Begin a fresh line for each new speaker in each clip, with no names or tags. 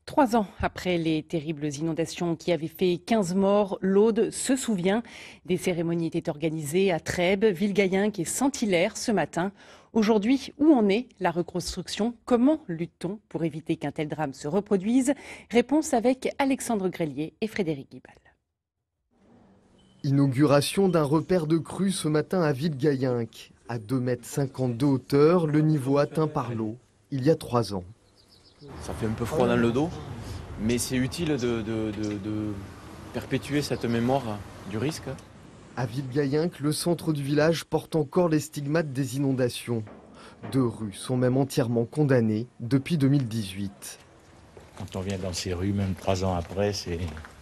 3 ans après les terribles inondations qui avaient fait 15 morts, l'Aude se souvient. Des cérémonies étaient organisées à Trèbes, Villegayenc et Saint-Hilaire ce matin. Aujourd'hui, où en est la reconstruction? Comment lutte-t-on pour éviter qu'un tel drame se reproduise? Réponse avec Alexandre Grelier et Frédéric Guibal.
Inauguration d'un repère de crue ce matin à Villegayenc. À 2,50 m de hauteur, le niveau atteint par l'eau il y a 3 ans.
Ça fait un peu froid dans le dos, mais c'est utile de perpétuer cette mémoire du risque.
À Villegayenc, le centre du village porte encore les stigmates des inondations. 2 rues sont même entièrement condamnées depuis 2018.
Quand on vient dans ces rues, même 3 ans après, c'est...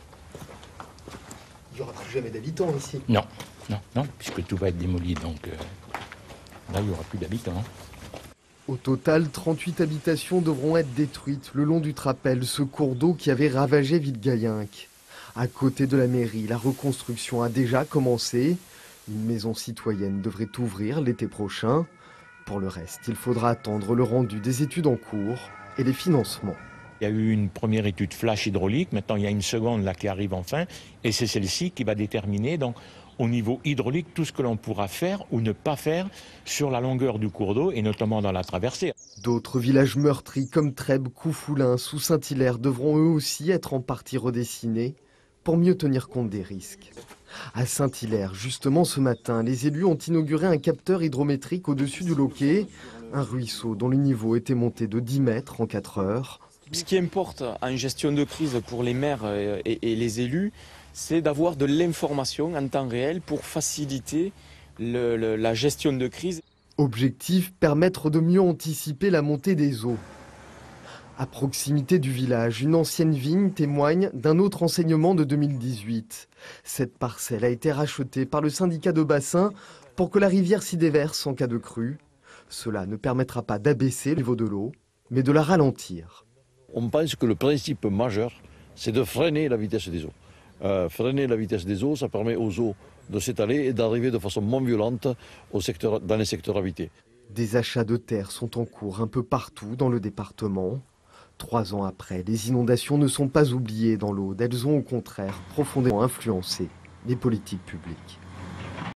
Il n'y aura plus jamais d'habitants ici.
Non, puisque tout va être démoli, donc là, il n'y aura plus d'habitants.
Au total, 38 habitations devront être détruites le long du Trapel, ce cours d'eau qui avait ravagé Villegayenc. À côté de la mairie, la reconstruction a déjà commencé. Une maison citoyenne devrait ouvrir l'été prochain. Pour le reste, il faudra attendre le rendu des études en cours et les financements.
Il y a eu une première étude flash hydraulique, maintenant il y a une seconde là qui arrive enfin, et c'est celle-ci qui va déterminer donc au niveau hydraulique tout ce que l'on pourra faire ou ne pas faire sur la longueur du cours d'eau et notamment dans la traversée.
D'autres villages meurtris comme Trèbes, Coufoulins ou Saint-Hilaire devront eux aussi être en partie redessinés pour mieux tenir compte des risques. À Saint-Hilaire, justement ce matin, les élus ont inauguré un capteur hydrométrique au-dessus du Loquet, un ruisseau dont le niveau était monté de 10 mètres en 4 heures.
Ce qui importe en gestion de crise pour les maires et les élus, c'est d'avoir de l'information en temps réel pour faciliter la gestion de crise.
Objectif, permettre de mieux anticiper la montée des eaux. À proximité du village, une ancienne vigne témoigne d'un autre enseignement de 2018. Cette parcelle a été rachetée par le syndicat de bassin pour que la rivière s'y déverse en cas de crue. Cela ne permettra pas d'abaisser le niveau de l'eau, mais de la ralentir.
On pense que le principe majeur, c'est de freiner la vitesse des eaux. Freiner la vitesse des eaux, ça permet aux eaux de s'étaler et d'arriver de façon moins violente dans les secteurs habités.
Des achats de terre sont en cours un peu partout dans le département. 3 ans après, les inondations ne sont pas oubliées dans l'Aude. Elles ont au contraire profondément influencé les politiques publiques.